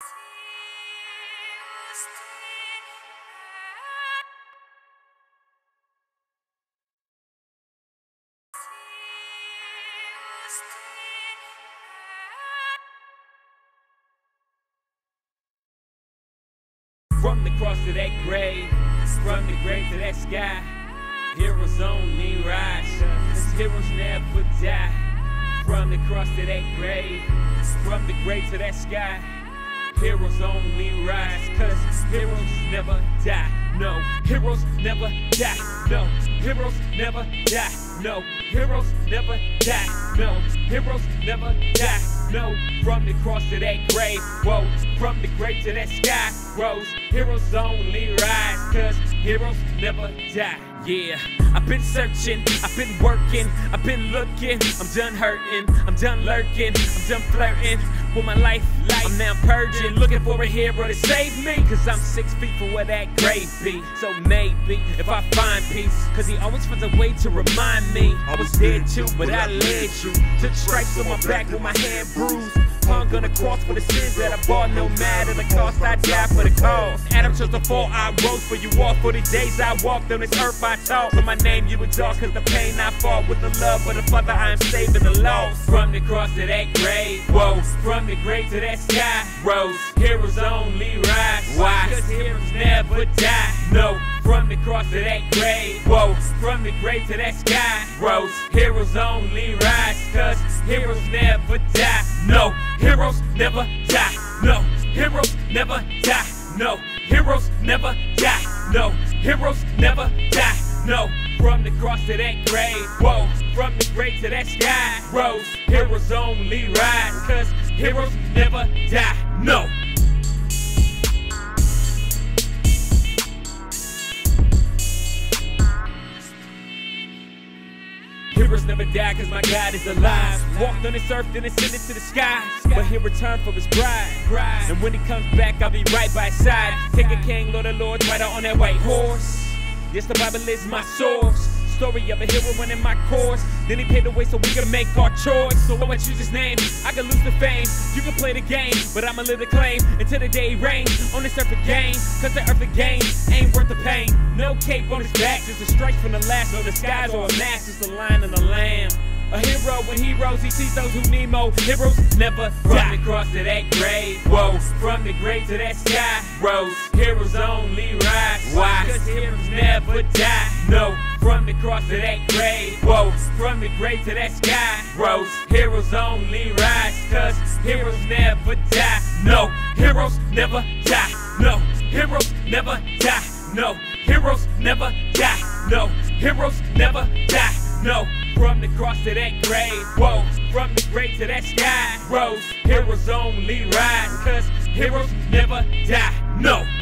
From the cross to that grave, from the grave to that sky, heroes only rise, 'cause heroes never die. From the cross to that grave, from the grave to that sky, heroes only rise, 'cause heroes never die. No, heroes never die. No, heroes never die. No, heroes never die. No, heroes never die. No, from the cross to that grave, whoa, from the grave to that sky, rose, heroes only rise, 'cause heroes never die. Yeah, I've been searching, I've been working, I've been looking, I'm done hurting, I'm done lurking, I'm done flirting with my life, I'm now purging, looking for a hero to save me, 'cause I'm 6 feet from where that grave be. So maybe, if I find peace, 'cause he always finds a way to remind me I was dead too, but I led you. Took stripes on my back with my hand bruised, hung on the cross for the sins that I bought. No matter the cost, I died for the cause. Adam chose to fall, I rose for you all. For the days I walked on this earth, I taught. For my name you adore, 'cause the pain I fought with the love of the Father, I am saving the lost. From the cross to that grave, whoa, from the grave to that sky, rose, heroes only rise. Why? 'Cause heroes never die. No, from the cross to that grave, whoa, from the grave to that sky, rose, heroes only rise, 'cause heroes never die. No, heroes never die. No, heroes never die. No, heroes never die. No, heroes never die. No, from the cross to that grave, whoa, from the grave to that sky, rose, heroes only rise, 'cause heroes never die. No. Heroes never die, 'cause my God is alive. Walked on this earth, then ascended to the sky, but he'll return for his bride. And when he comes back, I'll be right by his side. Take a king, Lord of Lords, rider on that white horse. Yes, the Bible is my source. Story of a hero running my course. Then he paid the way so we can make our choice. So when I choose his name, I can lose the fame. You can play the game, but I'ma live the claim until the day he reigns on this earth again. 'Cause the earth again ain't worth the pain. No cape on his back, just a strike from the last. No disguise or a mask, just the lion and the lamb. A hero when he rose, he sees those who need more. Heroes never die. From the cross to that grave, whoa, from the grave to that sky, rose, heroes only rise. Why? 'Cause heroes never die. No, from the cross to that grave, whoa, from the grave to that sky, rose, heroes only rise, 'cause heroes never die. No, heroes never die. No, heroes never die. No, heroes never die. No, heroes never die. No, from the cross to that grave, whoa, from the grave to that sky, rose, heroes only rise, 'cause heroes never die. No.